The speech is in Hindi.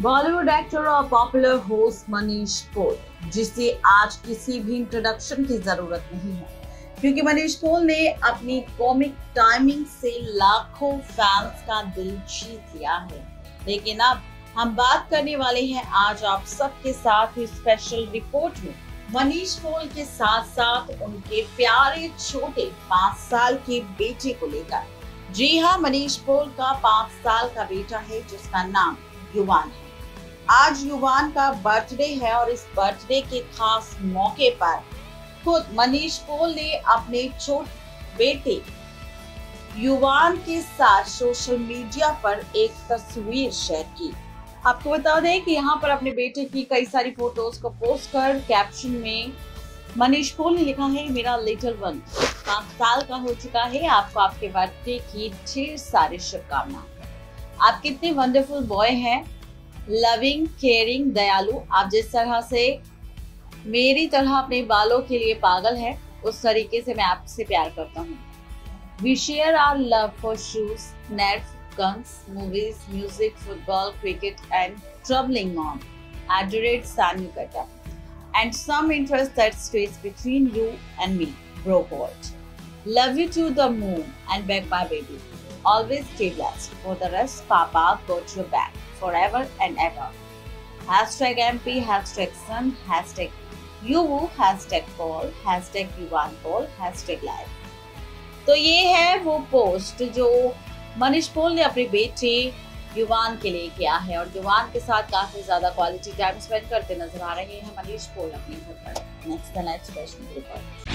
बॉलीवुड एक्टर और पॉपुलर होस्ट मनीष पॉल, जिसे आज किसी भी इंट्रोडक्शन की जरूरत नहीं है, क्योंकि मनीष पॉल ने अपनी कॉमिक टाइमिंग से लाखों फैंस का दिल जीत लिया है। लेकिन अब हम बात करने वाले हैं आज आप सबके साथ इस स्पेशल रिपोर्ट में मनीष पॉल के साथ साथ उनके प्यारे छोटे 5 साल के बेटे को लेकर। जी हाँ, मनीष पॉल का 5 साल का बेटा है जिसका नाम युवान है। आज युवान का बर्थडे है और इस बर्थडे के खास मौके पर खुद मनीष पॉल ने अपने छोटे बेटे युवान के साथ सोशल मीडिया पर एक तस्वीर शेयर की। आपको बता दें कि यहाँ पर अपने बेटे की कई सारी फोटोज को पोस्ट कर कैप्शन में मनीष पॉल ने लिखा है, मेरा लिटिल वन 5 साल का हो चुका है, आपको आपके बर्थडे की ढेर सारी शुभकामनाएं। आप कितने वंडरफुल बॉय हैं, लविंग, केयरिंग, दयालु। आप जिस तरह से मेरी तरह अपने बालों के लिए पागल है, उस तरीके से मैं आपसे प्यार करता हूँ। We share our love for shoes, Nerf, guns, movies, music, football, cricket, and troubling mom. Adorate San Yukata. And some interest that stays between you and me, bro bolt. Love you to the moon and back my baby. Always stay blessed. For the rest, Papa, got your back forever and ever. Hashtag MP, hashtag son, hashtag you, hashtag Paul, hashtag Yuvan Paul, hashtag life. तो ये है वो पोस्ट जो मनीष पॉल ने अपने बेटे युवान के लिए किया है और युवान के साथ काफी ज्यादा क्वालिटी टाइम स्पेंड करते नजर आ रहे हैं मनीष पॉल अपने घर पर। Next special report.